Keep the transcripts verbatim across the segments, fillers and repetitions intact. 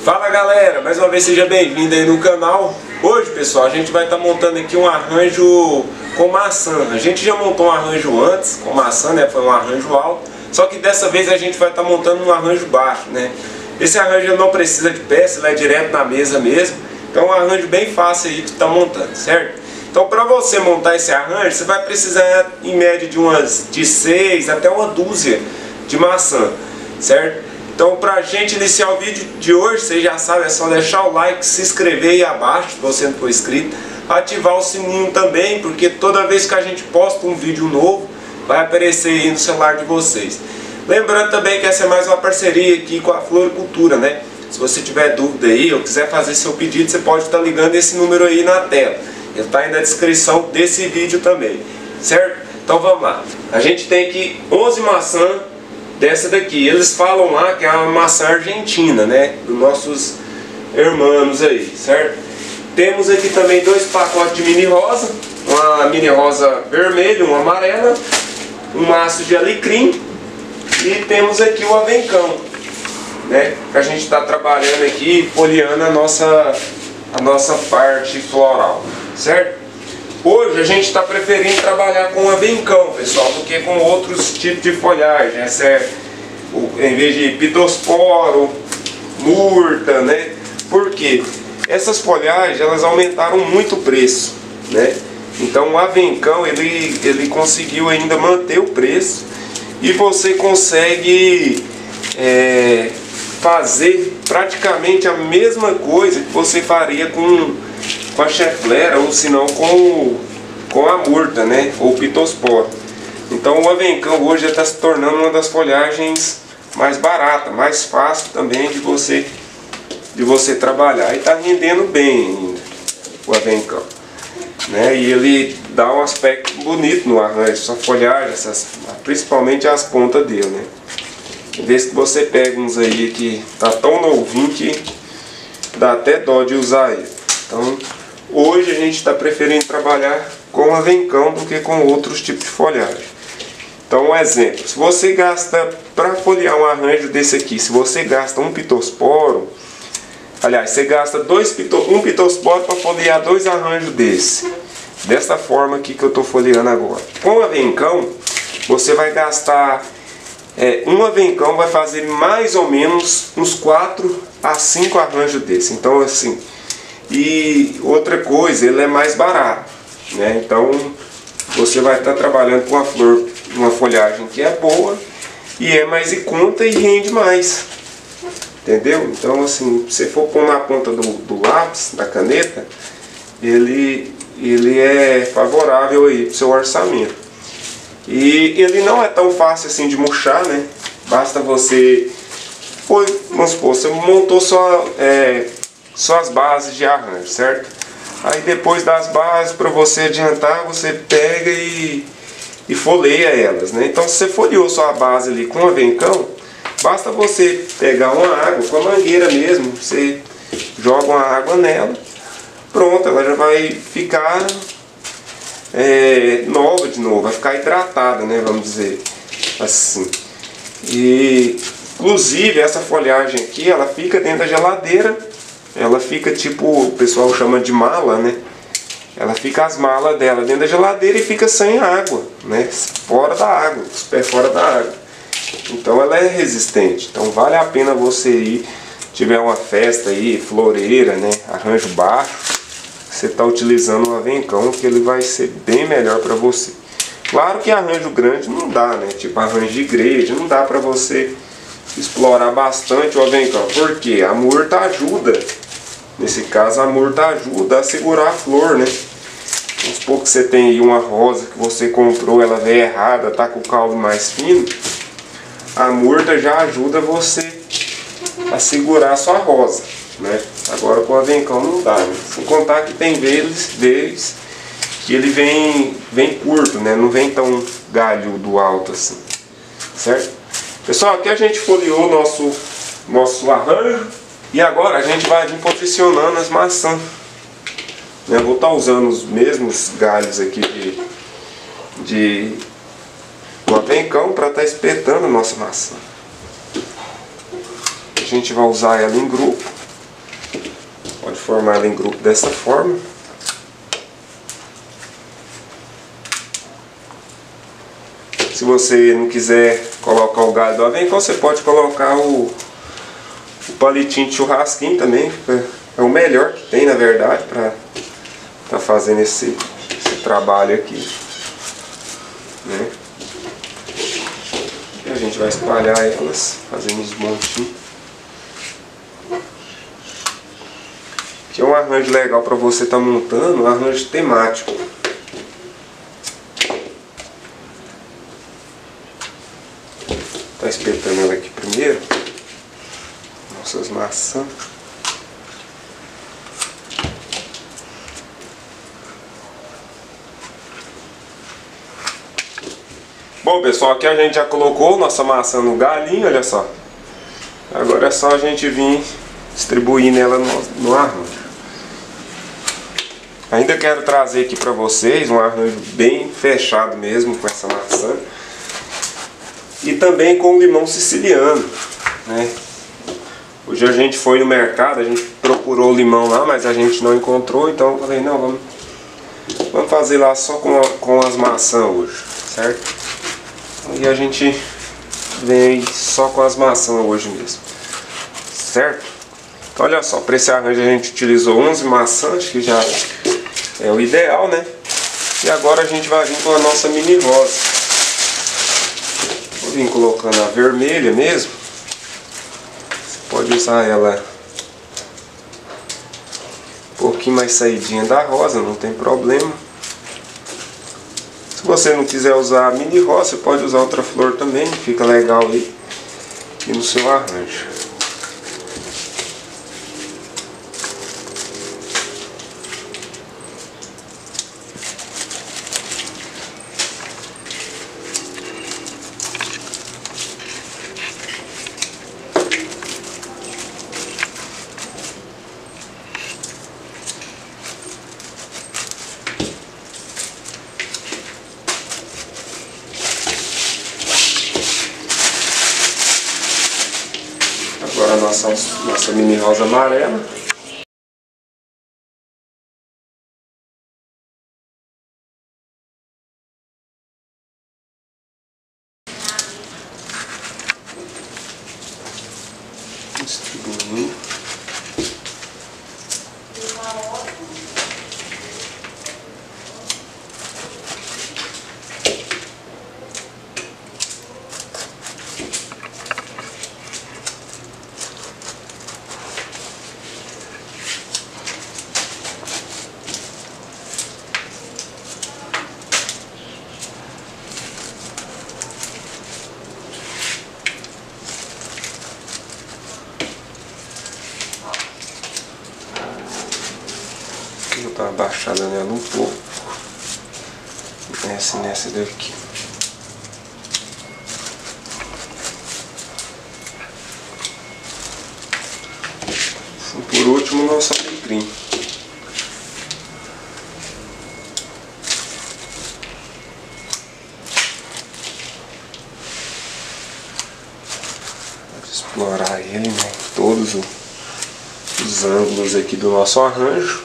Fala galera, mais uma vez seja bem-vindo aí no canal. Hoje pessoal, a gente vai estar tá montando aqui um arranjo com maçã. A gente já montou um arranjo antes com maçã, né? Foi um arranjo alto. Só que dessa vez a gente vai estar tá montando um arranjo baixo, né? Esse arranjo não precisa de peça, ele é direto na mesa mesmo. Então é um arranjo bem fácil aí de estar tá montando, certo? Então para você montar esse arranjo, você vai precisar em média de umas de seis até uma dúzia de maçã, certo? Então, para a gente iniciar o vídeo de hoje, você já sabe, é só deixar o like, se inscrever aí abaixo, se você não for inscrito, ativar o sininho também, porque toda vez que a gente posta um vídeo novo, vai aparecer aí no celular de vocês. Lembrando também que essa é mais uma parceria aqui com a Floricultura, né? Se você tiver dúvida aí ou quiser fazer seu pedido, você pode estar ligando esse número aí na tela. Ele está aí na descrição desse vídeo também, certo? Então vamos lá. A gente tem aqui onze maçãs dessa daqui. Eles falam lá que é uma maçã argentina, né? Dos nossos irmãos aí, certo? Temos aqui também dois pacotes de mini rosa, uma mini rosa vermelha, uma amarela, um maço de alecrim e temos aqui o avencão, né? Que a gente está trabalhando aqui, folheando a nossa, a nossa parte floral, certo? Hoje a gente está preferindo trabalhar com avencão, pessoal, do que com outros tipos de folhagem. Essa é, o, em vez de pitosporo, murta, né? Por quê? Essas folhagens, elas aumentaram muito o preço, né? Então o avencão, ele, ele conseguiu ainda manter o preço e você consegue é, fazer praticamente a mesma coisa que você faria com com a cheflera ou se não com, com a murta, né? Ou pitosporo. Então o avencão hoje já está se tornando uma das folhagens mais baratas, mais fácil também de você, de você trabalhar. E está rendendo bem ainda o avencão, né? E ele dá um aspecto bonito no arranjo, essa folhagem, essas, principalmente as pontas dele, né? Vê se você pega uns aí que tá tão novinho que dá até dó de usar ele. Então hoje a gente está preferindo trabalhar com avencão do que com outros tipos de folhagem. Então um exemplo, se você gasta, para folhear um arranjo desse aqui, se você gasta um pitosporo, aliás, você gasta dois pito, um pitosporo para folhear dois arranjos desse, desta forma aqui que eu estou folheando agora. Com avencão, você vai gastar, é, um avencão vai fazer mais ou menos uns quatro a cinco arranjos desse. Então assim, e outra coisa, ele é mais barato, né? Então você vai estar trabalhando com uma flor, uma folhagem que é boa e é mais em conta e rende mais, entendeu? Então assim, se você for pôr na ponta do, do lápis, da caneta, ele, ele é favorável aí para o seu orçamento. E ele não é tão fácil assim de murchar, né? Basta você, foi, vamos supor, você montou só é, só as bases de arranjo, certo? Aí depois das bases, para você adiantar, você pega e, e folheia elas, né? Então se você folheou só a base ali com avencão, basta você pegar uma água, com a mangueira mesmo, você joga uma água nela, pronto, ela já vai ficar é, nova de novo, vai ficar hidratada, né? Vamos dizer assim. E inclusive essa folhagem aqui, ela fica dentro da geladeira. Ela fica tipo, o pessoal chama de mala, né? Ela fica as malas dela dentro da geladeira e fica sem água, né? Fora da água, os pés fora da água. Então ela é resistente. Então vale a pena você ir, tiver uma festa aí, floreira, né? Arranjo baixo, você está utilizando um avencão, que ele vai ser bem melhor para você. Claro que arranjo grande não dá, né? Tipo arranjo de igreja, não dá para você explorar bastante o avencão. Porque a murta ajuda. Nesse caso a murta ajuda a segurar a flor, né? Vamos supor que você tem aí uma rosa que você comprou, ela veio errada, tá com o caule mais fino. A murta já ajuda você a segurar a sua rosa, né? Agora com o avencão não dá, né? Sem contar que tem vezes, vezes que ele vem, vem curto, né? Não vem tão galhudo alto assim, certo? Pessoal, aqui a gente folheou o nosso, nosso arranjo. E agora a gente vai vir posicionando as maçãs. Eu vou estar usando os mesmos galhos aqui de, de do avencão para estar espetando a nossa maçã. A gente vai usar ela em grupo. Pode formar ela em grupo dessa forma. Se você não quiser colocar o galho do avencal, você pode colocar o, o palitinho de churrasquinho também. É o melhor que tem, na verdade, para estar tá fazendo esse, esse trabalho aqui, né? E a gente vai espalhar elas, fazendo uns montinhos. Que é um arranjo legal para você estar tá montando, um arranjo temático. Tá espetando ela aqui primeiro. Nossas maçãs. Bom, pessoal, aqui a gente já colocou nossa maçã no galinho, olha só. Agora é só a gente vir distribuir nela no, no arranjo. Ainda quero trazer aqui para vocês um arranjo bem fechado mesmo com essa maçã. E também com limão siciliano, né? Hoje a gente foi no mercado, a gente procurou o limão lá, mas a gente não encontrou. Então eu falei, não, vamos, vamos fazer lá só com, a, com as maçãs hoje, certo? E a gente vem só com as maçãs hoje mesmo, certo? Então olha só, para esse arranjo a gente utilizou onze maçãs, que já é o ideal, né? E agora a gente vai vir com a nossa mini rosa. Vou vir colocando a vermelha mesmo. Você pode usar ela um pouquinho mais saidinha da rosa, não tem problema. Se você não quiser usar a mini rosa, você pode usar outra flor também, fica legal aí e no seu arranjo. Agora a nossa, nossa mini rosa amarela. Distribuindo. Vou dar uma baixada nela um pouco. Nessa nessa daqui. E por último, nosso alecrim. Vou explorar ele, né? Todos os ângulos aqui do nosso arranjo.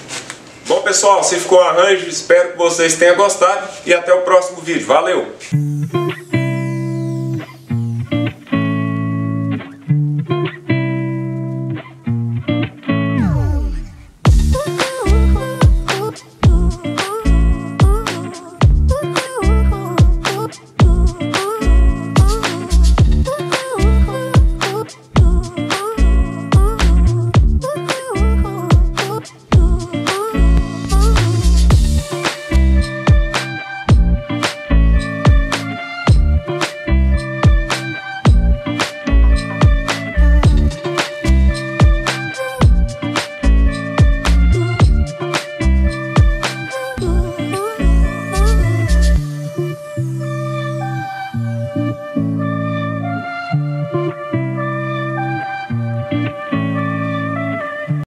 Bom, pessoal, assim ficou o arranjo, espero que vocês tenham gostado e até o próximo vídeo. Valeu!